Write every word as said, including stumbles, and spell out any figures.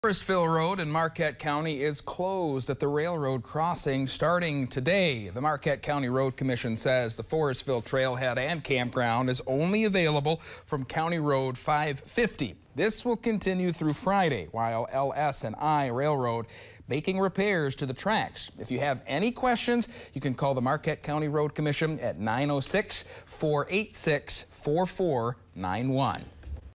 Forestville Road in Marquette County is closed at the railroad crossing starting today. The Marquette County Road Commission says the Forestville Trailhead and campground is only available from County Road five fifty. This will continue through Friday, while L S and I Railroad making repairs to the tracks. If you have any questions, you can call the Marquette County Road Commission at nine oh six, four eight six, four four nine one.